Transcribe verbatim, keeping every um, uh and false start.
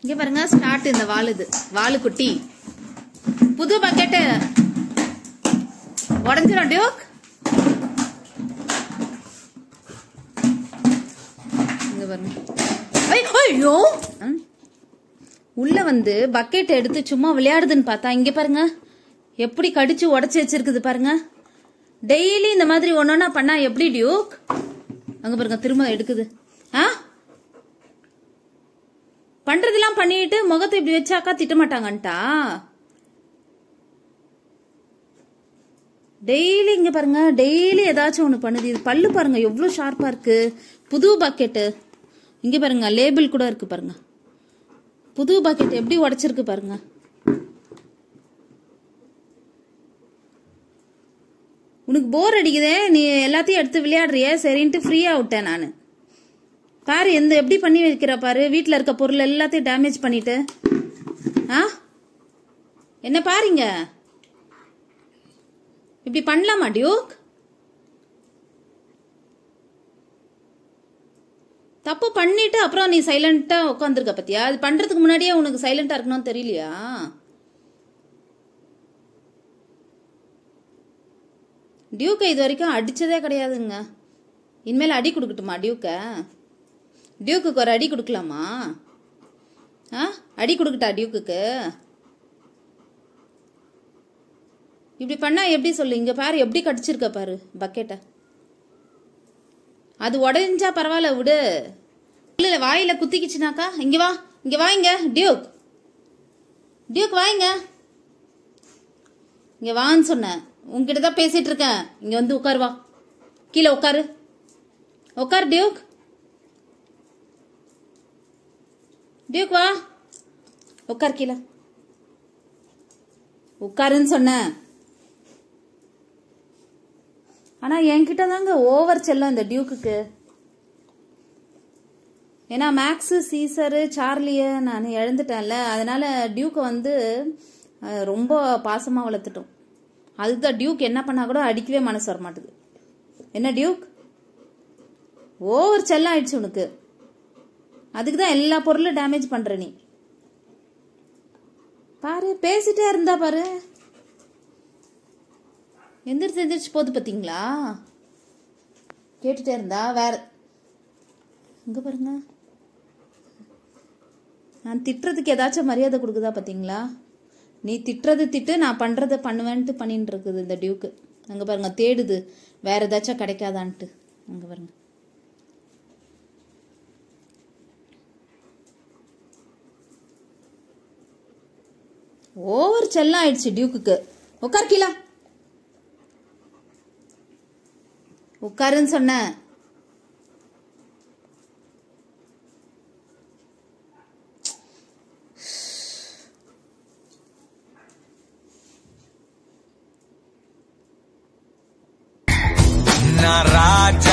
இங்க பாருங்க ஸ்டார்ட் இந்த வால் இது வாலு குட்டி புது பக்கெட் உடஞ்சிரும் டியூக். இங்க பாருங்க ஐயோ உள்ள வந்து பக்கெட் எடுத்து சும்மா விளையாடுதுன்னு பார்த்தா இங்க பாருங்க எப்படி கடிச்சு உடச்சு வச்சிருக்குது பாருங்க. டெய்லி இந்த மாதிரி ஒன்னொன்னா பண்ணா எப்படி டியூக்? அங்க பாருங்க திரும்ப எடுக்குது. ஆ பண்றதெல்லாம் பண்ணிட்டு முகத்தை இப்படி வச்சாக்கா திட்ட மாட்டாங்கன்ட்டா. டெய்லி இங்க பாருங்க டெய்லி ஏதாச்சும் ஒண்ணு பண்ணுது. இது பல்லு பாருங்க எவ்வளவு ஷார்ப்பா இருக்கு. புது பக்கெட்டு இங்க பாருங்க லேபிள் கூட இருக்கு பாருங்க. புது பக்கெட் எப்படி உடைச்சிருக்கு பாருங்க. உனக்கு போர் அடிக்குதே நீ எல்லாத்தையும் எடுத்து விளையாடுறிய சரின்ட்டு ஃப்ரீயா விட்டேன் நானு. பாரு எந்த எப்படி பண்ணி வைக்கிற பாரு. வீட்டுல இருக்க பொருள் எல்லாத்தையும் டேமேஜ் பண்ணிட்டு. ஆ என்ன பாருங்க இப்படி பண்ணலாமா டியூக்? தப்பு பண்ணிட்டு அப்புறம் நீ சைலண்டா உட்காந்துருக்க பத்தியா? அது பண்றதுக்கு முன்னாடியே உனக்கு சைலண்டா இருக்கணும்னு தெரியலையா? டியூக்க இது வரைக்கும் அடிச்சதே கிடையாதுங்க. இனிமேல் அடி கொடுக்கட்டுமா டியூக்க? டியூக்கு ஒரு அடி கொடுக்கலாமா? ஆ அடி கொடுக்கட்டா டியூக்கு? இப்படி பண்ணா எப்படி சொல்லு. இங்க பாரு எப்படி கடிச்சிருக்க பாரு பக்கெட்ட. அது உடஞ்சா பரவாயில்ல விடு. இல்ல வாயில குத்திக்கிச்சுனாக்கா இங்க வா இங்க வாங்க டியூக். டியூக் வாங்க இங்க வான்னு சொன்ன. உங்ககிட்ட தான் பேசிட்டு இருக்கேன். இங்க வந்து உட்காரு வா. கீழே உட்காரு உட்காரு டியூக். டியூக் வா உட்கார் கீழே உட்காருன்னு சொன்ன. ஆனா என்கிட்ட தாங்க ஓவர் செல்லம் இந்த டியூக்கு. ஏன்னா மேக்ஸ் சீசரு சார்லிய நான் இழந்துட்டேன்ல. அதனால டியூக்க வந்து ரொம்ப பாசமா வளர்த்துட்டோம். அதுதான் டியூக் என்ன பண்ணா கூட அடிக்கவே மனசு வர மாட்டுது. என்ன டியூக் ஓவர் செல்லம் ஆயிடுச்சு உனக்கு. அதுக்குதான் எல்லா பொருளும் டேமேஜ் பண்ற நீ. பாரு பேசிட்டே இருந்தா பாரு எந்திரிச்சு எந்திரிச்சு போது பாத்தீங்களா? கேட்டுட்டே இருந்தா வேற. இங்க பாருங்க நான் திட்டுறதுக்கு ஏதாச்சும் மரியாதை கொடுக்குதா பாத்தீங்களா? நீ திட்டுறது திட்டு நான் பண்றத பண்ணுவேன்ட்டு பண்ணிட்டு இருக்குது இந்த டியூக்கு. அங்க பாருங்க தேடுது வேற ஏதாச்சும் கிடைக்காதான்ட்டு. அங்க பாருங்க ஓவர் செல்லம் ஆயிடுச்சு டியூக்கு. உட்கார் கீழே உட்காருன்னு சொன்ன. நான் ராஜா